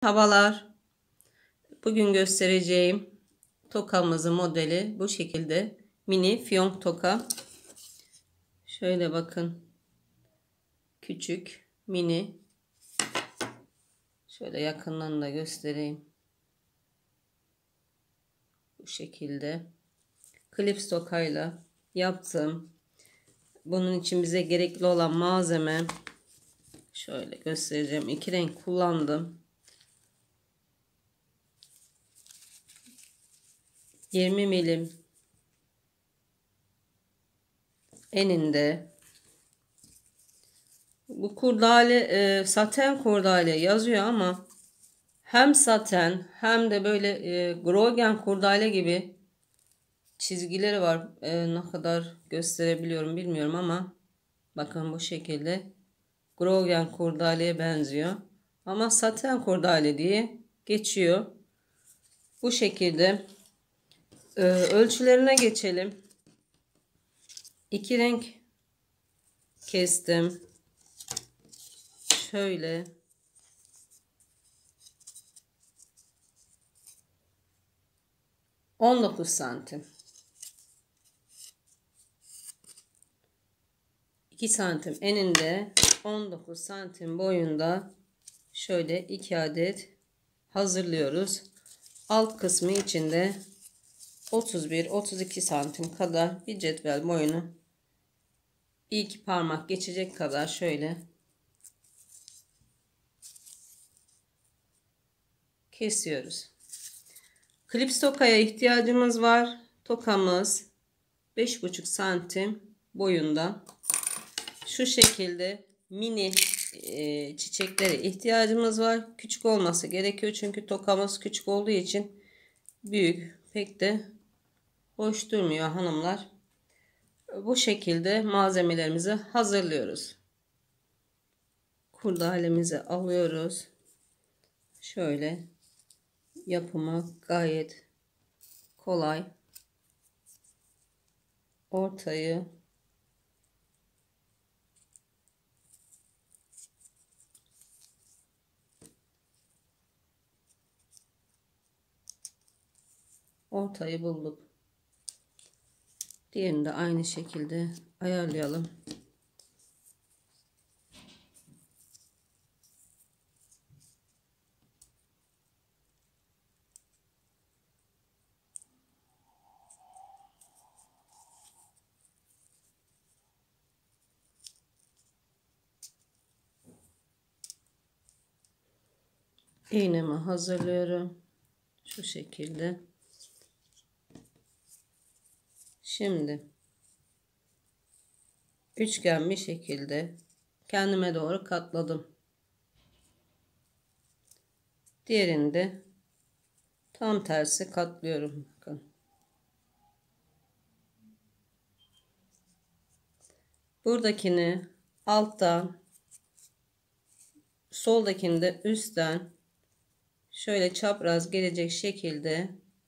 Havalar. Bugün göstereceğim tokamızın modeli bu şekilde. Mini fiyonk toka. Şöyle bakın. Küçük, mini. Şöyle yakından da göstereyim. Bu şekilde. Klips tokayla yaptım. Bunun için bize gerekli olan malzeme. Şöyle göstereceğim. 2 renk kullandım. 20 milim eninde. Bu kurdale saten kurdale yazıyor ama hem saten hem de böyle Grogen kurdale gibi çizgileri var. Ne kadar gösterebiliyorum bilmiyorum ama bakın bu şekilde Grogen kurdaleye benziyor. Ama saten kurdale diye geçiyor. Bu şekilde ölçülerine geçelim. 2 renk kestim. Şöyle 19 santim. 2 santim eninde 19 santim boyunda şöyle 2 adet hazırlıyoruz. Alt kısmı içinde 31-32 santim kadar bir cetvel boyunu bir iki parmak geçecek kadar şöyle kesiyoruz. Klips tokaya ihtiyacımız var. Tokamız 5,5 santim boyunda. Şu şekilde mini çiçeklere ihtiyacımız var. Küçük olması gerekiyor çünkü tokamız küçük olduğu için büyük pek de hoş durmuyor hanımlar. Bu şekilde malzemelerimizi hazırlıyoruz. Kurdalemizi alıyoruz. Şöyle yapımı gayet kolay. Ortayı bulduk. Diğerini de aynı şekilde ayarlayalım. İğnemi hazırlıyorum. Şu şekilde. Şimdi üçgen bir şekilde kendime doğru katladım. Diğerini de tam tersi katlıyorum. Bakın. Buradakini alttan, soldakini de üstten şöyle çapraz gelecek şekilde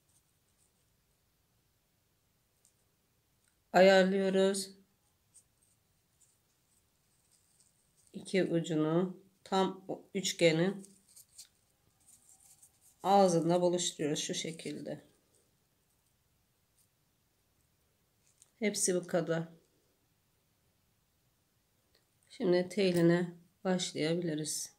ayarlıyoruz. İki ucunu tam üçgenin ağzında buluşturuyoruz şu şekilde. Hepsi bu kadar. Şimdi teline başlayabiliriz.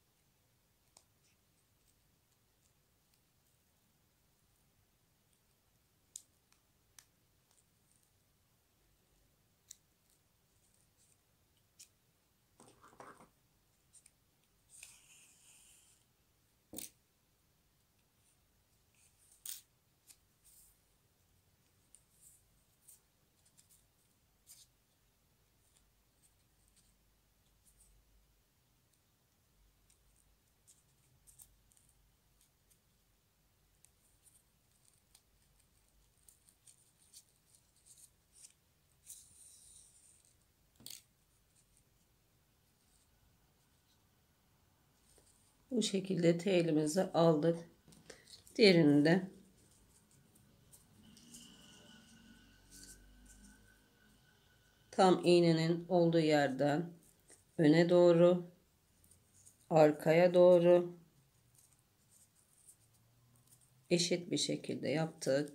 Bu şekilde telimizi aldık. Diğerini de tam iğnenin olduğu yerden öne doğru, arkaya doğru eşit bir şekilde yaptık.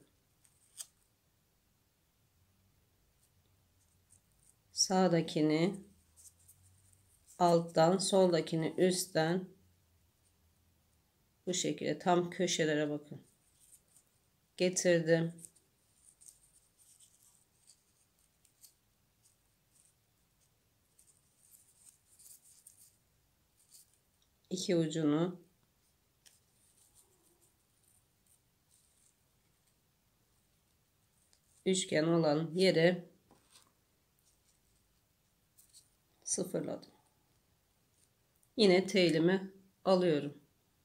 Sağdakini alttan, soldakini üstten, bu şekilde tam köşelere bakın getirdim. İki ucunu üçgen olan yere sıfırladım. Yine telimi alıyorum.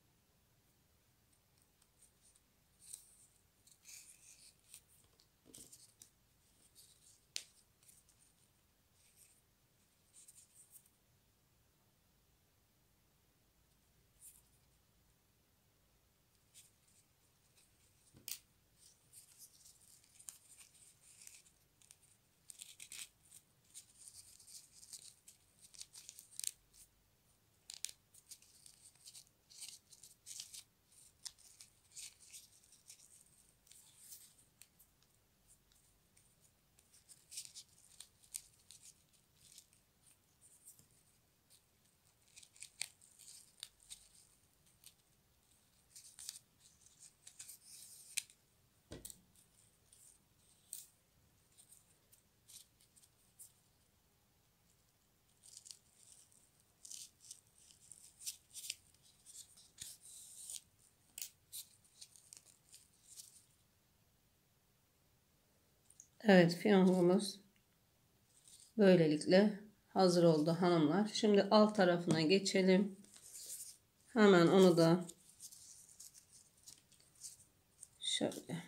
Evet, fiyongomuz böylelikle hazır oldu hanımlar. Şimdi alt tarafına geçelim. Hemen onu da şöyle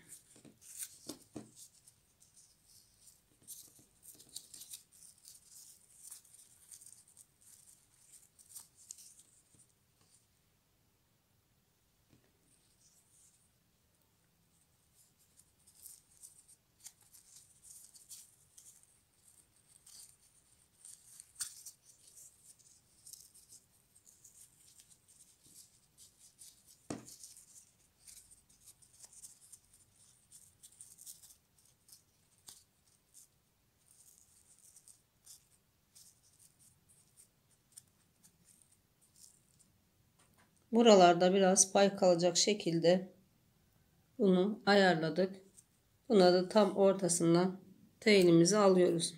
buralarda biraz pay kalacak şekilde bunu ayarladık. Buna da tam ortasından telimizi alıyoruz.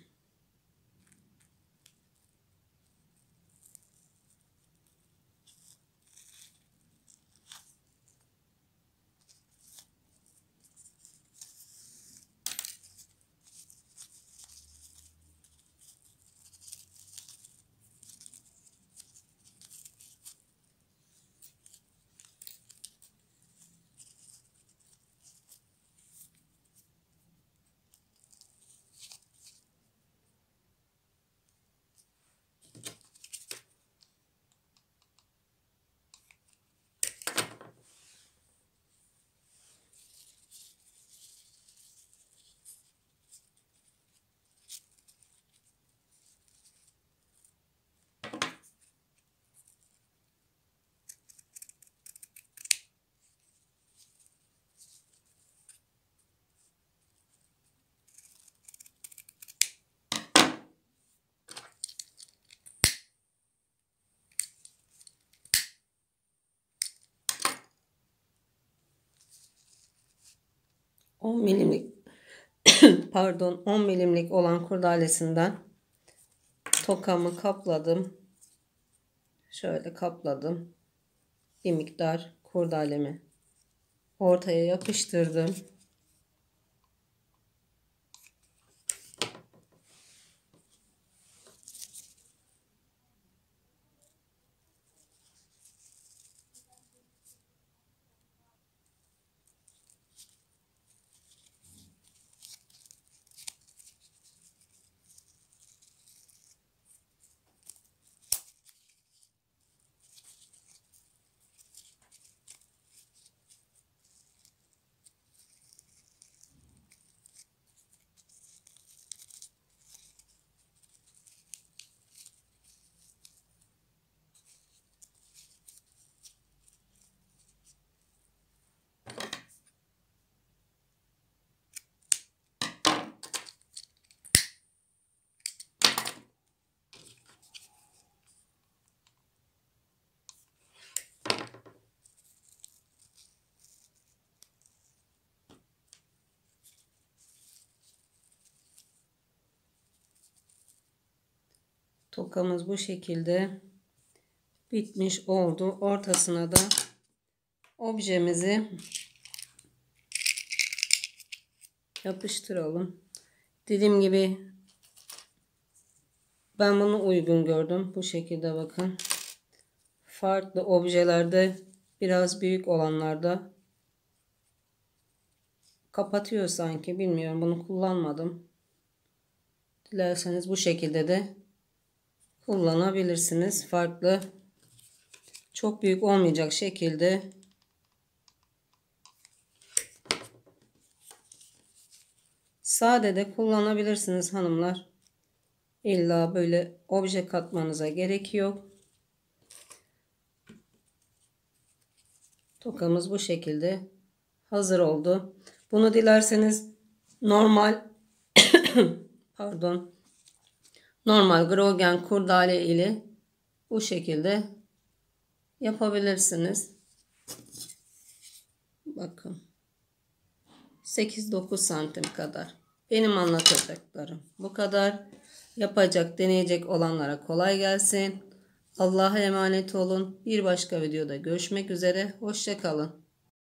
On milimlik pardon 10 milimlik olan kurdalesinden tokamı kapladım. Şöyle kapladım. Bir miktar kurdalemi ortaya yapıştırdım. Tokamız bu şekilde bitmiş oldu. Ortasına da objemizi yapıştıralım. Dediğim gibi ben bunu uygun gördüm. Bu şekilde bakın. Farklı objelerde biraz büyük olanlarda kapatıyor sanki. Bilmiyorum, bunu kullanmadım. Dilerseniz bu şekilde de kullanabilirsiniz. Farklı, çok büyük olmayacak şekilde sade de kullanabilirsiniz hanımlar. İlla böyle obje katmanıza gerek yok. Tokamız bu şekilde hazır oldu. Bunu dilerseniz normal pardon, normal Grogen kurdale ile bu şekilde yapabilirsiniz. Bakın 8-9 santim kadar. Benim anlatacaklarım bu kadar. Yapacak, deneyecek olanlara kolay gelsin. Allah'a emanet olun. Bir başka videoda görüşmek üzere. Hoşça kalın.